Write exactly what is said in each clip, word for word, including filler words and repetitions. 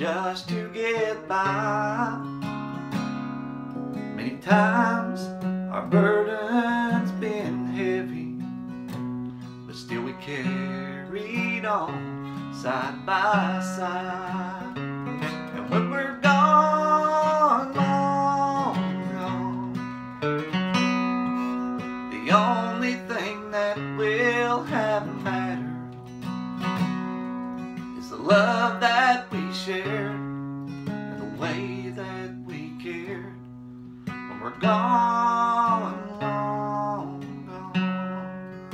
just to get by. Many times our burden's been heavy, but still we carried on side by side. And when we're gone, long gone, the only thing that will have mattered is the love that we shared and the way that we cared. When we're gone, long gone.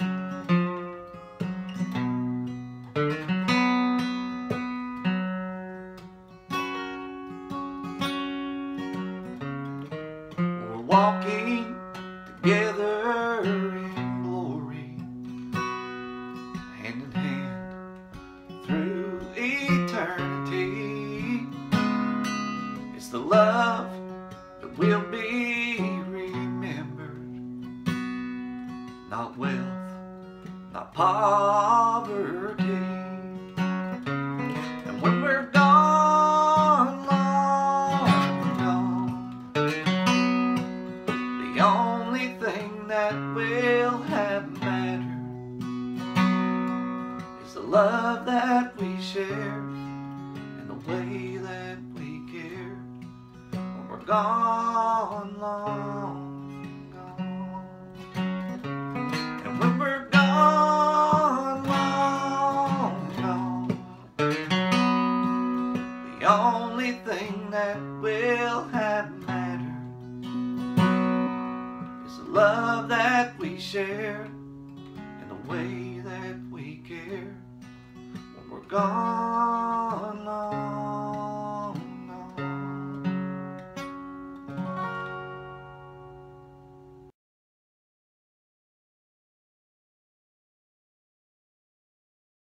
We're walking together in glory, hand in hand through eternity. It's the love that will be remembered, not wealth, not poverty. And when we're gone, long gone, the only thing that will have mattered is the love that we shared and the way that we cared. When we're gone, long gone. And when we're gone, long gone, the only thing that will have mattered is the love that we shared and the way that we cared. When we're gone,